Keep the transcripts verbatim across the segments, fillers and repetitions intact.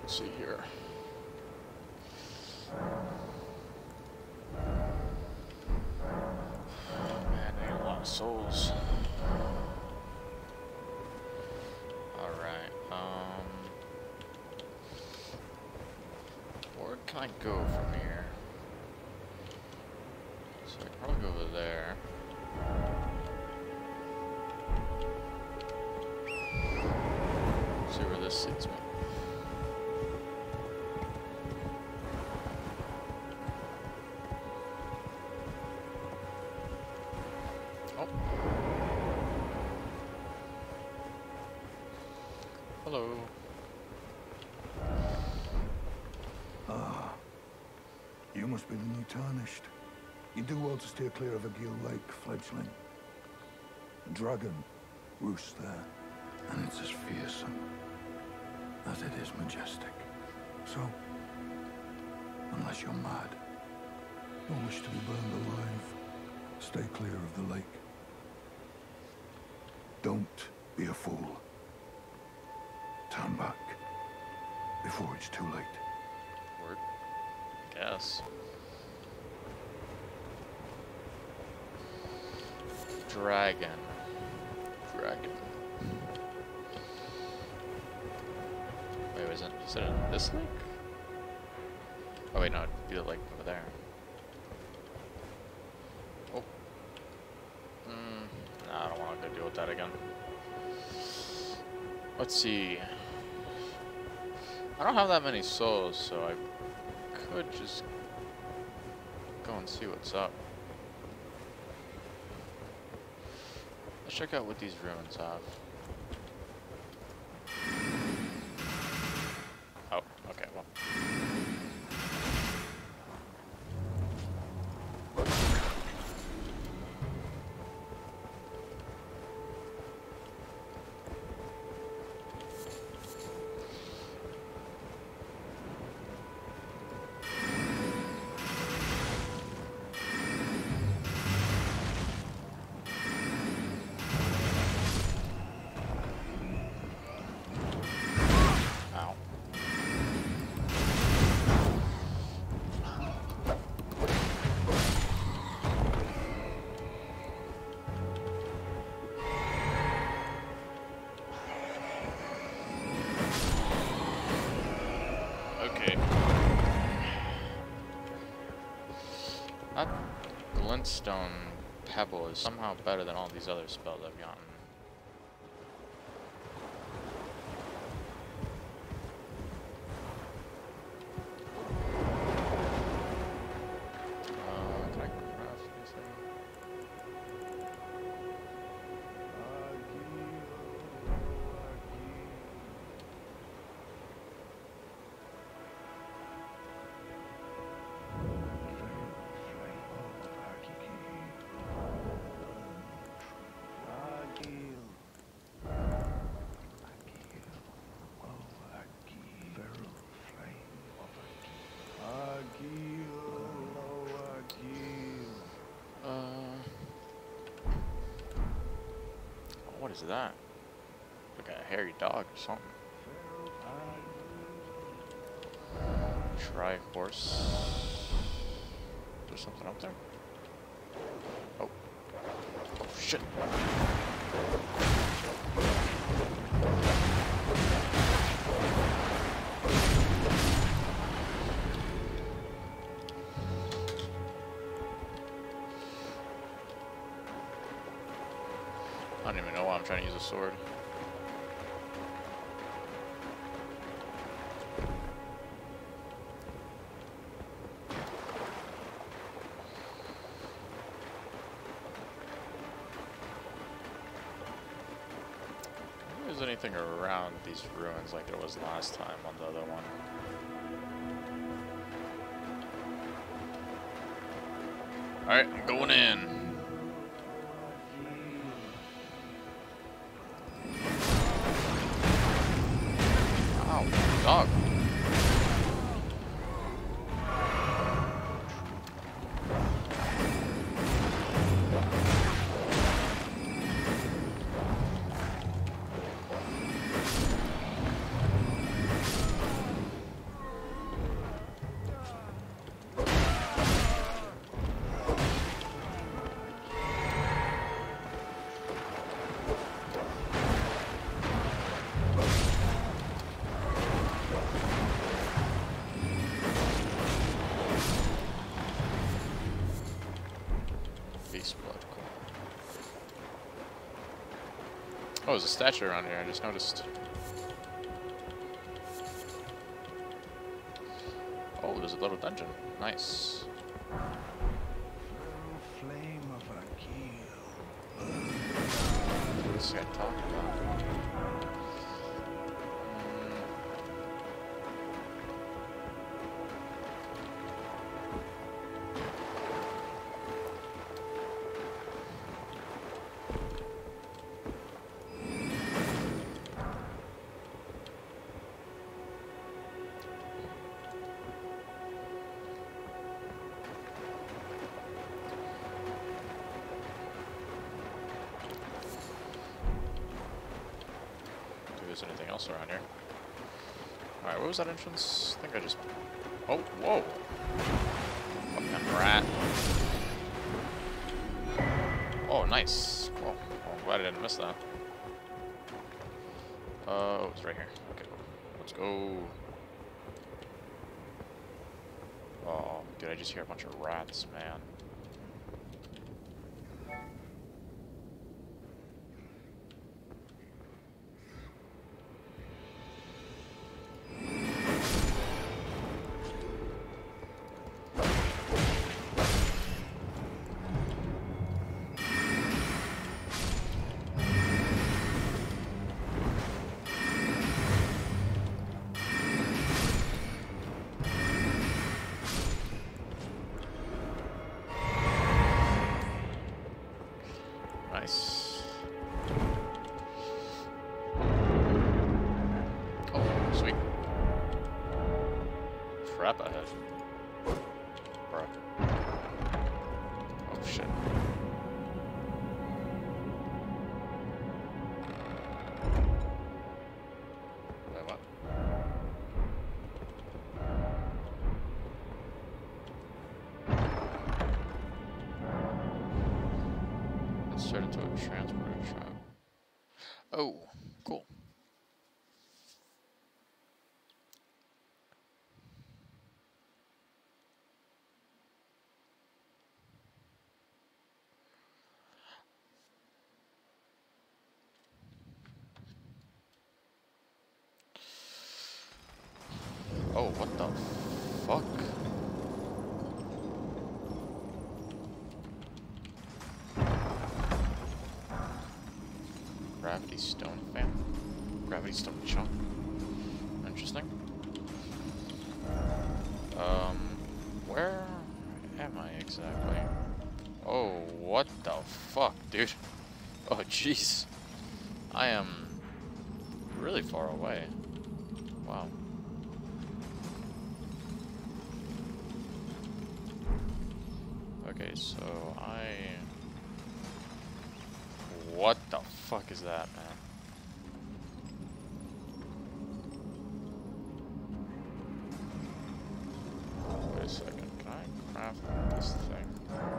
Let's see here. Man, I need a lot of souls. Alright, um... where can I go from here? So I can probably go over there. See where this leads me. Oh. Hello. Ah. You must be the new Tarnished. You do well to steer clear of a Gill Lake, fledgling. The dragon roosts there, and it's as fearsome as it is majestic. So, unless you're mad, or wish to be burned alive, stay clear of the lake. Don't be a fool. Turn back before it's too late. Word. Guess. Dragon. Dragon. Wait, was it? Is it in this lake? Oh wait, no, it'd be the lake over there. Oh. Hmm. Nah, I don't want to go deal with that again. Let's see. I don't have that many souls, so I could just go and see what's up. Let's check out what these ruins have. Oh, okay, well. That glintstone pebble is somehow better than all these other spells I've gotten. Uh, can I craft anything? What is that? Like a hairy dog or something. Try horse. There's something up there? Oh. Oh shit. I don't even know why I'm trying to use a sword. I don't think there's anything around these ruins like there was last time on the other one. Alright, I'm going in. Dog. Oh, there's a statue around here, I just noticed. Oh, there's a little dungeon. Nice. Flame of a What's this guy talking about? There's anything else around here. Alright, what was that entrance? I think I just... Oh, whoa! Fucking rat. Oh, nice. Cool. Well, I'm glad I didn't miss that. Uh, oh, it's right here. Okay, cool. Let's go. Oh, dude, I just hear a bunch of rats, man. Nice. Oh, sweet. Trap ahead. Bruh. Oh, shit. Wait, what? Let's turn into a transporter trap. Oh, cool. Oh, what the fuck? Gravity stone fan? Gravity stone chunk. Interesting. Um, where am I exactly? Oh, what the fuck, dude? Oh, jeez. I am really far away. Wow. Okay, so I... What the fuck is that, man? Wait a second, can I craft this thing?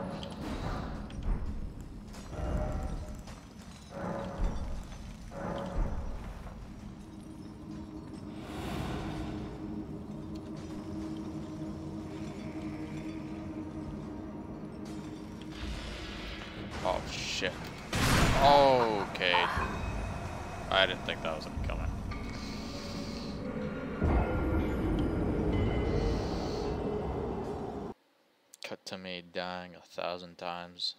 Oh shit. Okay. I didn't think that was gonna come in. Cut to me dying a thousand times.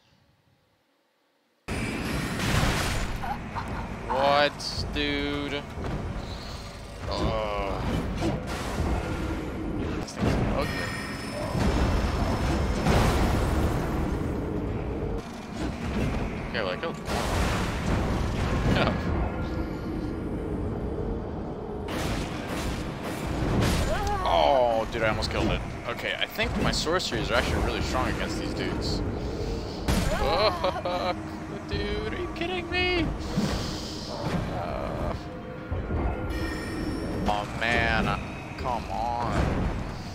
What, dude? Oh. This thing's ugly. Okay, well, I killed him. Yeah. Oh, dude, I almost killed it. Okay, I think my sorceries are actually really strong against these dudes. Oh, dude, are you kidding me? Uh, oh, man. Come on.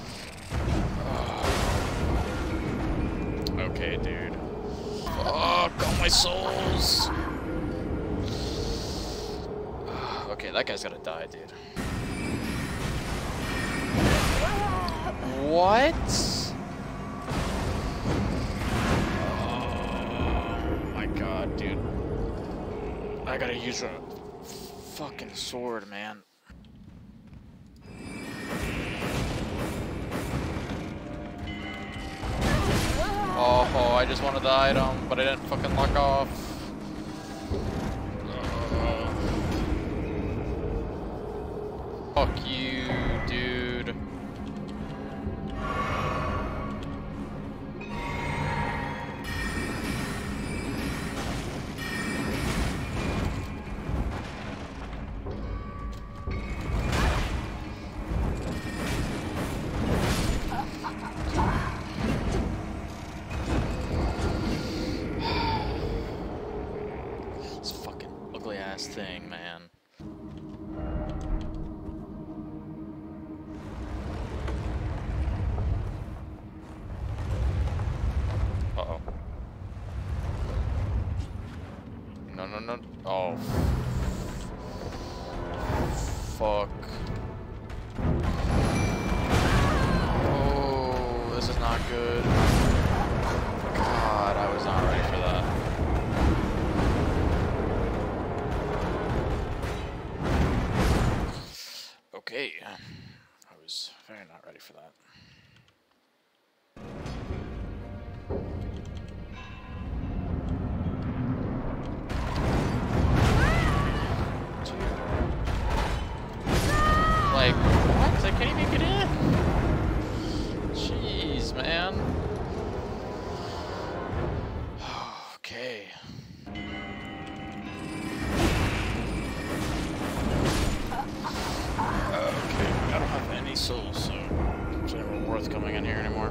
Oh. Okay, dude. Fuck all my souls. Okay, that guy's gotta die, dude. What? Oh my god, dude. I gotta use a fucking sword, man. Oh, oh, I just wanted the item, but I didn't fucking lock off. Uh, fuck you, dude. Thing, man. Uh-oh. No, no, no. Oh. Fuck. Oh, this is not good. God, I was not ready for that. Okay, I was very not ready for that. Dude. Like, what? I can't even get in. Jeez, man. Okay. I don't have any souls, so it's never worth coming in here anymore.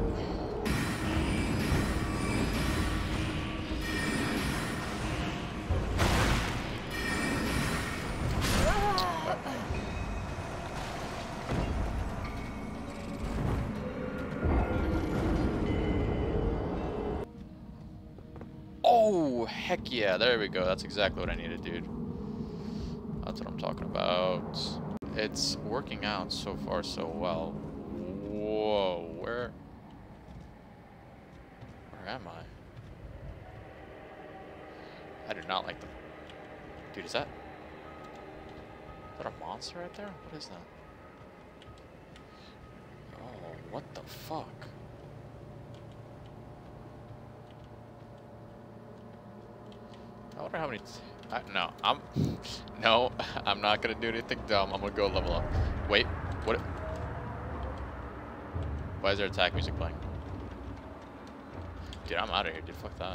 Oh, heck yeah, there we go. That's exactly what I needed, dude. That's what I'm talking about. It's working out so far so well. Whoa, where... Where am I? I do not like them. Dude, is that... Is that a monster right there? What is that? Oh, what the fuck? I wonder how many... T I, no, I'm... No, I'm not gonna do anything dumb. I'm gonna go level up. Wait, what... Why is there attack music playing? Dude, I'm out of here, dude. Fuck that.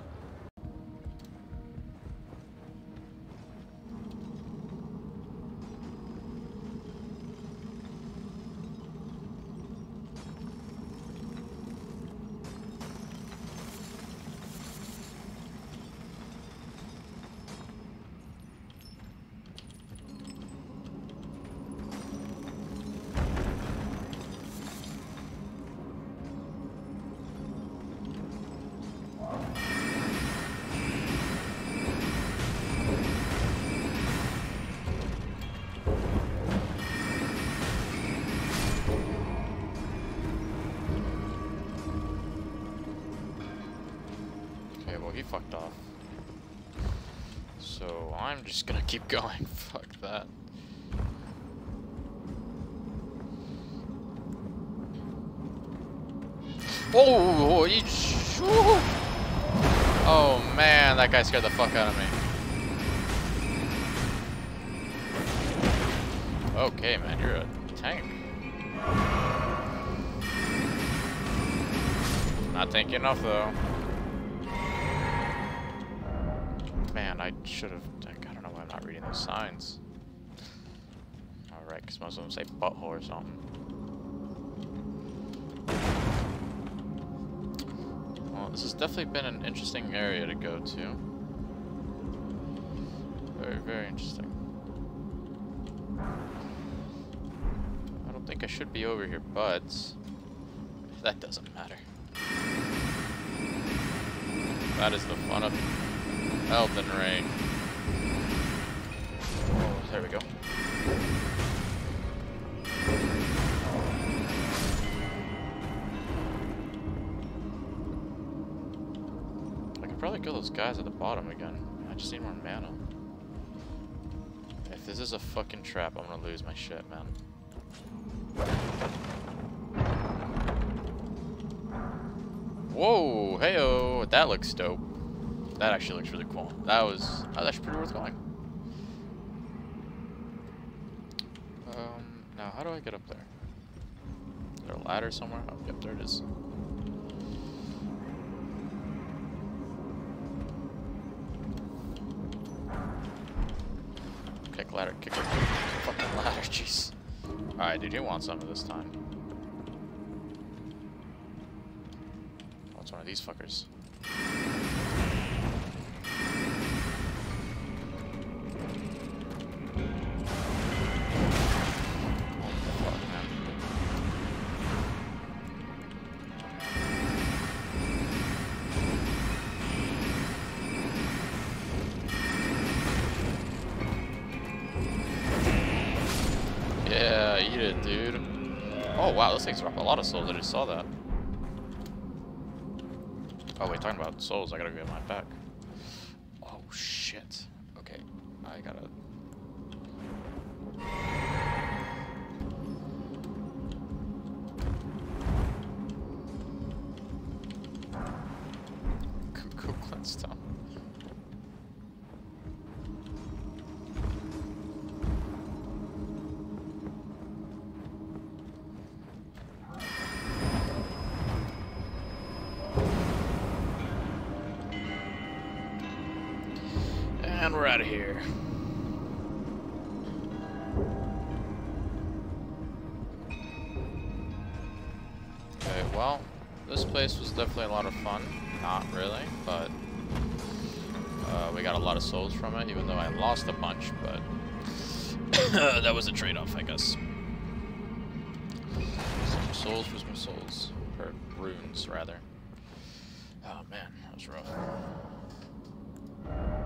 He fucked off. So I'm just gonna keep going. Fuck that. Oh, he oh man, that guy scared the fuck out of me. Okay, man, you're a tank. Not tanky enough though. Man, I should have. I don't know why I'm not reading those signs. Alright, because most of them say butthole or something. Well, this has definitely been an interesting area to go to. Very, very interesting. I don't think I should be over here, but that doesn't matter. That is the fun of Elden Ring. Oh, there we go. I could probably kill those guys at the bottom again. I just need more mana. this is a fucking trap, I'm gonna lose my shit, man. Whoa, heyo, that looks dope. That actually looks really cool. That was, that was actually pretty worth going. Um, now how do I get up there? Is there a ladder somewhere? Oh, yep, there it is. Kick ladder, kick it. Fucking ladder, jeez. Alright, dude, you want some of this time. What's one of these fuckers? Yeah, eat it, dude. Oh wow, this thing's dropped a lot of souls. I just saw that. Oh wait, talking about souls, I gotta get mine back. Oh shit. Okay, I gotta. Cuckoo Glintstone. And we're out of here. Okay, well, this place was definitely a lot of fun. Not really, but uh, we got a lot of souls from it, even though I lost a bunch, but that was a trade-off, I guess. Some souls for some souls. Or runes, rather. Oh man, that was rough.